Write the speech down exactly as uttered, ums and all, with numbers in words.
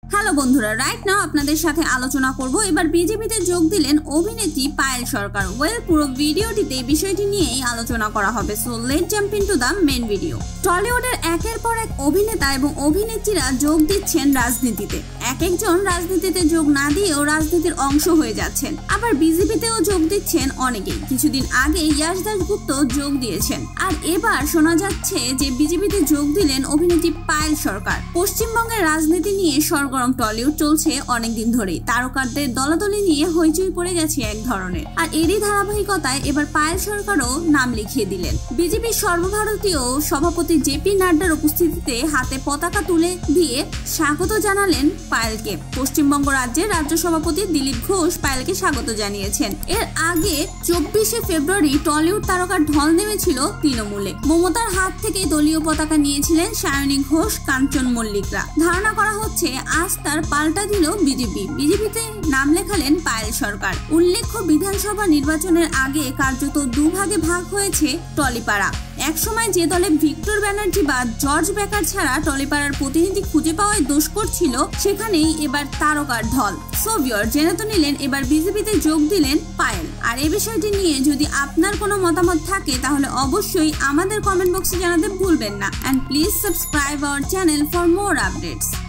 Hello বন্ধুরা, right now আপনাদের সাথে আলোচনা করব এবার বিজেপিতে যোগ দিলেন অভিনেত্রী পায়েল সরকার। ওয়েল, পুরো ভিডিওটিতে এই বিষয়টি নিয়েই আলোচনা করা হবে। So let jump into the main video. টলিউডের একের পর এক অভিনেতা এবং অভিনেত্রীরা যোগ দিচ্ছেন রাজনীতিতে। এক একজন রাজনীতিতে যোগ না দিয়েও রাজনীতির অংশ হয়ে যাচ্ছেন, আবার বিজেপিতেও যোগ দিচ্ছেন অনেকেই। কিছুদিন আগে ইয়াশ দাশগুপ্ত যোগ দিয়েছেন, আর এবার শোনা যাচ্ছে যে বিজেপিতে যোগ দিলেন অভিনেত্রী পায়েল সরকার। পশ্চিমবঙ্গের রাজনীতি নিয়ে সরগরম টলিউড চলছে অনেকদিন ধরেই। তারকাদের দলাদলি নিয়ে হইচই পড়ে গেছে এক ধরনের, আর এরই ধারাবাহিকতায় এবার পায়েল সরকারও নাম লিখিয়ে দিলেন। বিজেপির সর্বভারতীয় সভাপতি জেপি নাড্ডার উপস্থিতিতে হাতে পতাকা তুলে দিয়ে স্বাগত জানালেন পায়েলকে। পশ্চিমবঙ্গ রাজ্যের রাজ্য সভাপতি দিলীপ ঘোষ পায়েলকে স্বাগত জানিয়েছেন। এর আগে চব্বিশে ফেব্রুয়ারি টলিউড তারকার ঢল নেমেছিল তৃণমূলে। মমতার হাত থেকে দলীয় পতাকা নিয়েছিলেন সায়নী ঘোষ, কাঞ্চন, মল্লিকরা। ধারণা করা হচ্ছে আজ তার পাল্টা দিল বিজেপি। বিজেপিতে নাম লেখালেন পায়েল সরকার। উল্লেখ্য, বিধানসভা নির্বাচনের আগে কার্যত দুভাগে ভাগ হয়েছে টলিপাড়া। একসময় যে দলে ভিক্টর ব্যানার্জি বা জর্জ বেকার ছাড়া টলিপাড়ার প্রতিনিধি খুঁজে পাওয়ায় দোষ করছিল, সেখানেই এবার তারকার ঢল। সো ভিউয়ার, জেনে তো নিলেন এবার বিজেপিতে যোগ দিলেন পায়েল। আর এই বিষয়টি নিয়ে যদি আপনার কোনো মতামত থাকে তাহলে অবশ্যই আমাদের কমেন্ট বক্সে জানাতে ভুলবেন না। And please subscribe our channel for more updates.